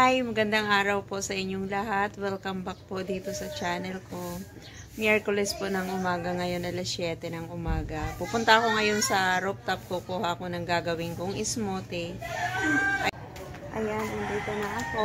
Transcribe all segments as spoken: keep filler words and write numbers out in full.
Hi! Magandang araw po sa inyong lahat. Welcome back po dito sa channel ko. Miyerkules po ng umaga ngayon, alas siyete ng umaga. Pupunta ako ngayon sa rooftop, kukuha ako ng gagawin kong smoothie. Ayan, andito na ako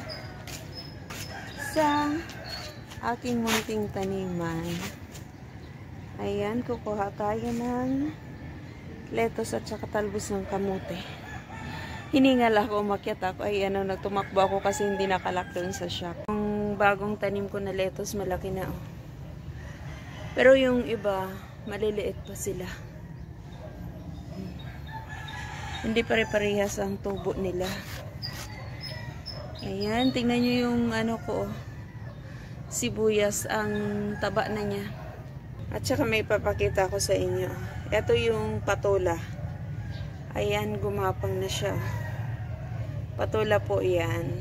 sa aking munting taniman. Ayan, kukuha tayo ng lettuce at saka talbos ng kamote. Hiningal ako, umakyat ako. Ay, ano, nagtumakbo ako kasi hindi nakalak doon sa shop. Yung bagong tanim ko na lettuce, malaki na. Oh. Pero yung iba, maliliit pa sila. Hmm. Hindi pare-parehas ang tubo nila. Ayan, tingnan nyo yung ano ko. Oh. Sibuyas, ang taba na niya. At saka may papakita ko sa inyo. Ito yung patola. Ayan, gumapang na siya. Patola po yan.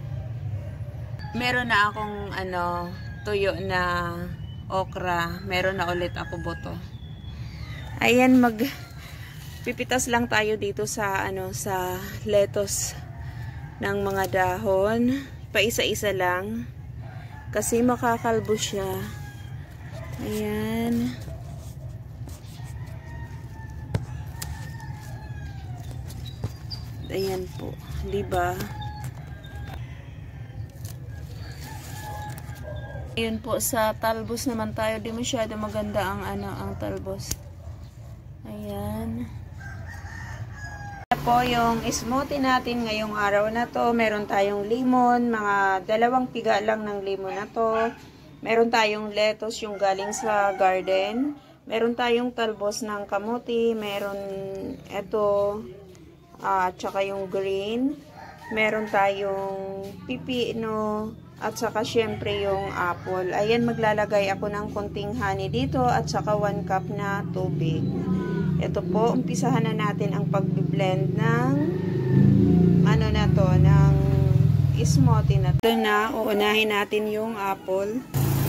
Meron na akong ano, tuyo na okra. Meron na ulit ako boto. Ayan, mag pipitas lang tayo dito sa ano, sa lettuce ng mga dahon. Paisa-isa lang. Kasi makakalbo siya. Ayan. Ayan po, di ba? Ayun po, sa talbos naman tayo, di masyado maganda ang ano, ang talbos. Ayan. Po yung smoothie natin ngayong araw na to. Meron tayong limon, mga dalawang piga lang ng limon na to. Meron tayong lettuce yung galing sa garden. Meron tayong talbos ng kamote, meron eto at uh, saka yung green, meron tayong pipino, at saka syempre yung apple. Ayan, maglalagay ako ng konting honey dito, at saka one cup na tubig. Ito po, umpisahan na natin ang pag-blend ng ano na to, ng smoothie na to. Ito na, uunahin natin yung apple.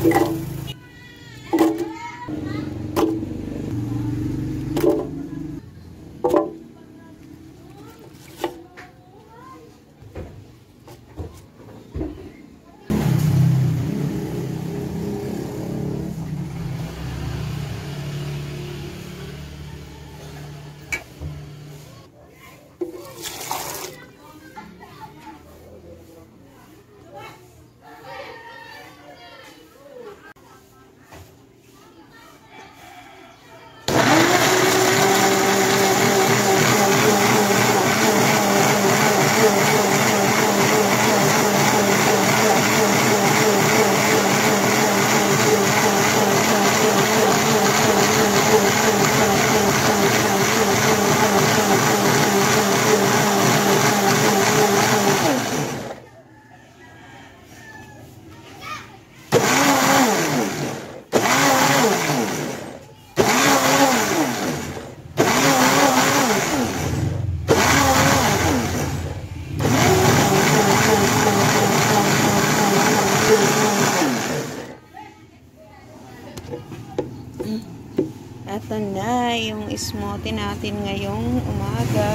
Ito na yung smoothie natin ngayong umaga.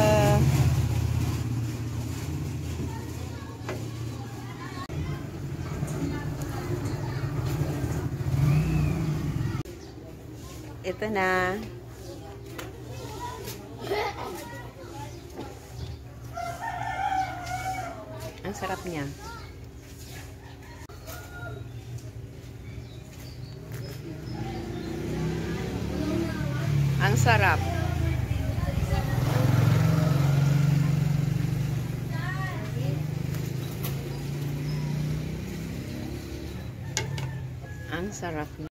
Ito na. Ang sarap niya. Ang sarap. Ang sarap.